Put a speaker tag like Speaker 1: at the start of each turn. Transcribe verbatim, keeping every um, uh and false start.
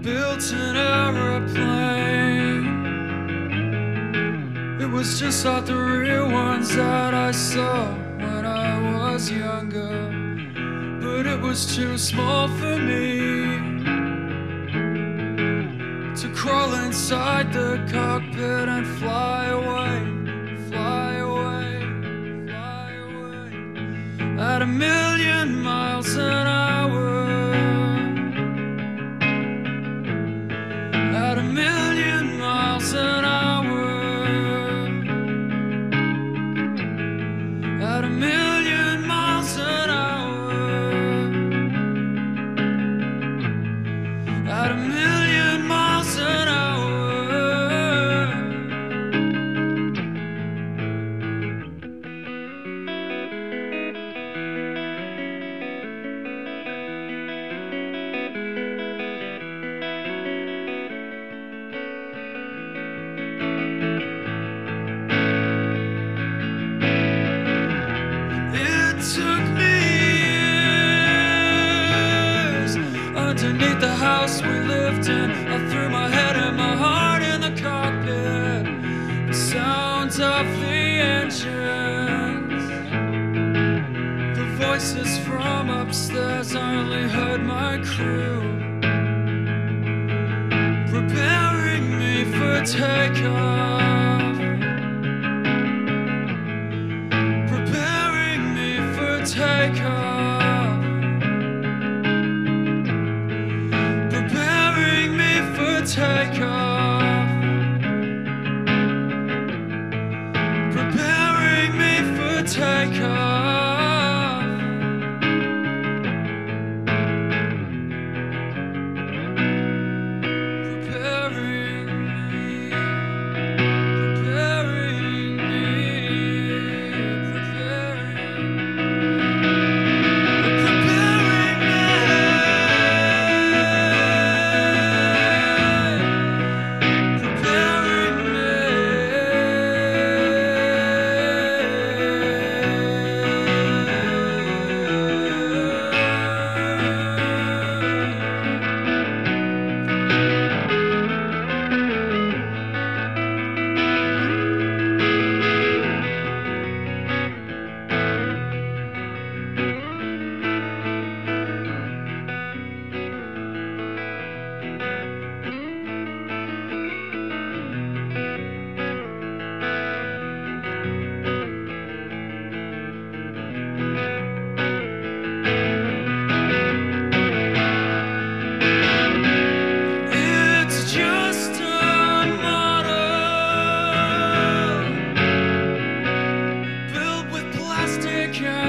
Speaker 1: built an aeroplane. It was just like the real ones that I saw when I was younger, but it was too small for me to crawl inside the cockpit and fly away, fly away, fly away at a million miles an hour. At a million miles an hour. At a million miles an hour. At a million miles an hour. Underneath the house we lived in, I threw my head and my heart in the cockpit. The sounds of the engines, the voices from upstairs, I only heard my crew preparing me for takeoff, preparing me for takeoff. Take off, preparing me for takeoff, preparing me, preparing me, preparing, preparing me. Yeah.